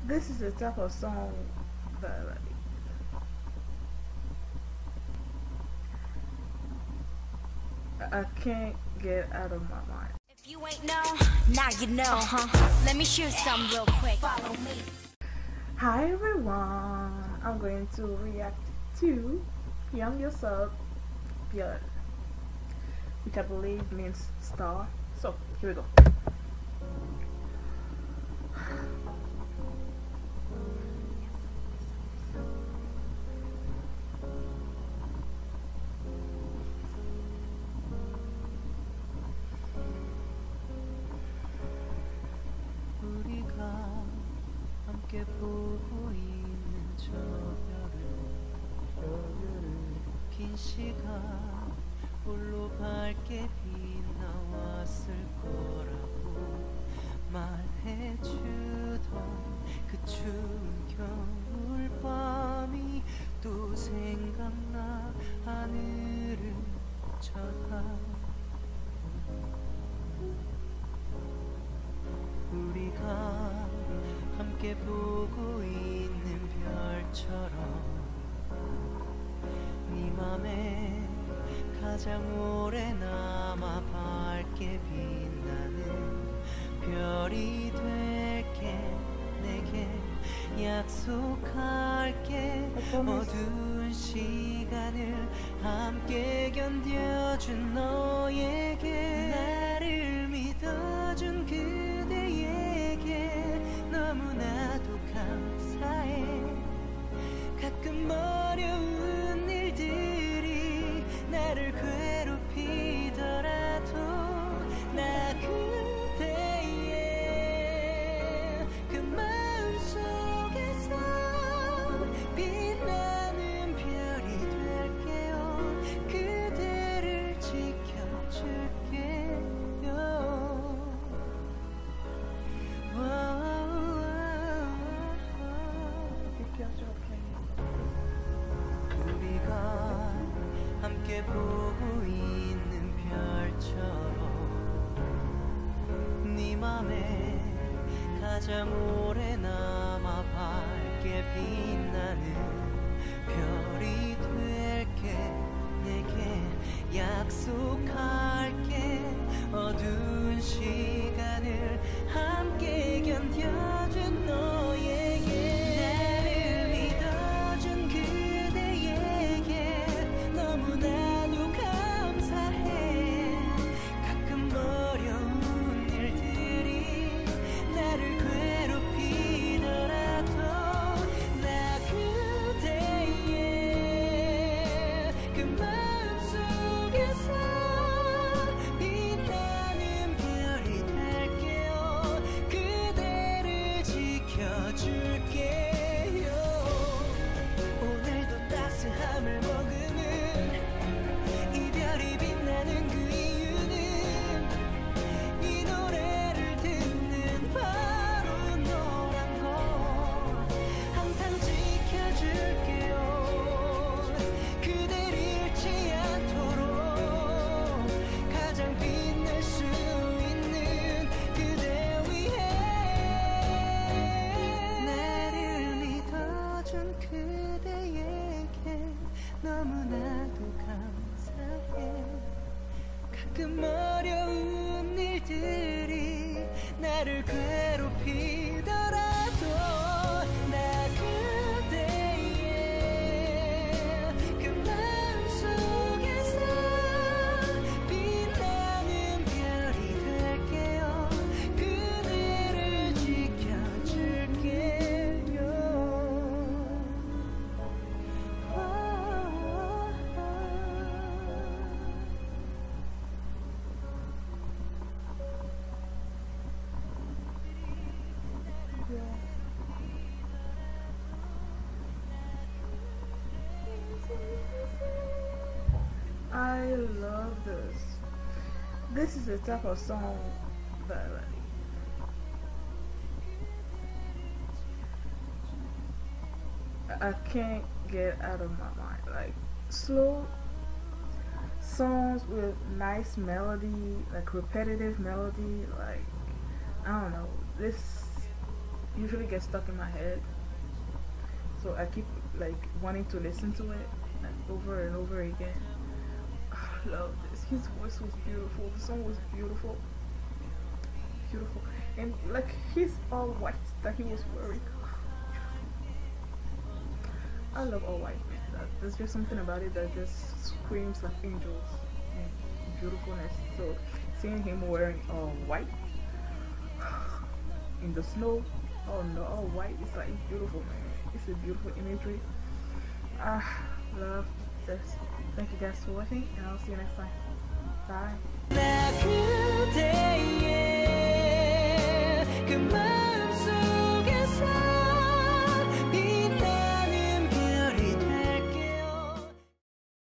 This is the type of song that I can't get out of my mind. If you ain't know, now you know. Let me shoot some real quick. Follow me. Hi everyone, I'm going to react to Young Yoseob, which I believe means star. So here we go. 우리가 함께 보고 있는 저 별을 긴 시간 홀로 밝게 빛나왔을 거라고 말해주던 그 추운 겨울밤이 또 생각나 하늘을 쳐다보고 우리가 함께 보고 있는 별처럼 네 맘에 가장 오래 남아 밝게 빛나는 별이 될게 내게 약속할게 어두운 시간을 함께 견뎌준 너에게 나를 믿어준 그대에게 너무나도 감사해 가끔 어려운 일들이 나를 괴롭히더라도 나 그대의 그 마음속에서 빛나는 별이 될게요 그대를 지켜줄게요 우리가 함께 보고 있는 별처럼 네 맘에 가장 오래 남아 밝게 빛나는 별이 될게 내게 약속할게 어두운 시간을 함께 견뎌준 너에게 나를 믿어준 그대에게 너무나도 감사해 가끔 어려운 일들이 나를 괴롭히더라도 나 그대의 그 마음속에서 빛나는 별이 될게요 그대를 지켜줄게요 오늘도 따스함을 머금은 이별이 빛나는 그 이유는 이 노래를 듣는 바로 너란 걸 항상 지켜줄게요 그댈 잃지 않도록 가장 빛날 수 있는 그대 위해 나를 믿어준 그대에게 너무나도 감사해 가끔 어려운 일들이 나를 괴롭히더라도 나 그대의 그 마음속에서 빛나는 별이 될게요 그대를 지켜줄게요 I love this. This is the type of song that I can't get out of my mind. Like slow songs with nice melody, like repetitive melody, like I don't know. This usually gets stuck in my head, so I keep like wanting to listen to it like over and over again. I love this. His voice was beautiful. The song was beautiful, beautiful, and like he's all white that he was wearing. I love all white, man. There's just something about it that just screams like angels and beautifulness. So seeing him wearing all white in the snow, oh no, all white, it's like beautiful, man. It's a beautiful imagery. Love this. Thank you guys for watching, and I'll see you next time. Bye. 나 그대